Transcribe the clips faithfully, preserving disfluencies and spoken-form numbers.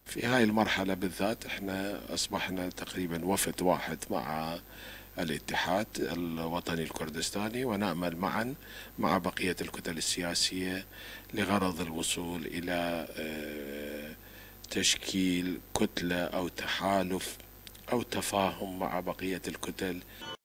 في هاي المرحلة بالذات احنا اصبحنا تقريبا وفد واحد مع الاتحاد الوطني الكردستاني، ونعمل معا مع بقية الكتل السياسية لغرض الوصول إلى تشكيل كتلة أو تحالف أو تفاهم مع بقية الكتل.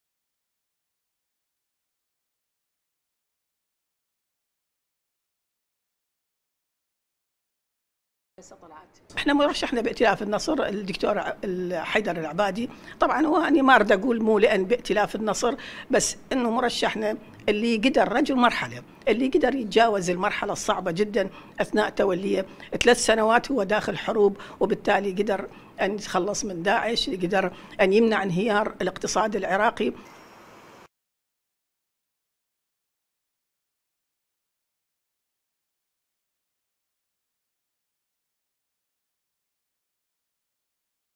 احنا مرشحنا بائتلاف النصر الدكتور حيدر العبادي. طبعا هو اني ما اريد اقول مو لان بائتلاف النصر، بس انه مرشحنا اللي قدر رجل مرحله، اللي قدر يتجاوز المرحله الصعبه جدا اثناء توليه ثلاث سنوات هو داخل حروب، وبالتالي قدر ان يتخلص من داعش، قدر ان يمنع انهيار الاقتصاد العراقي.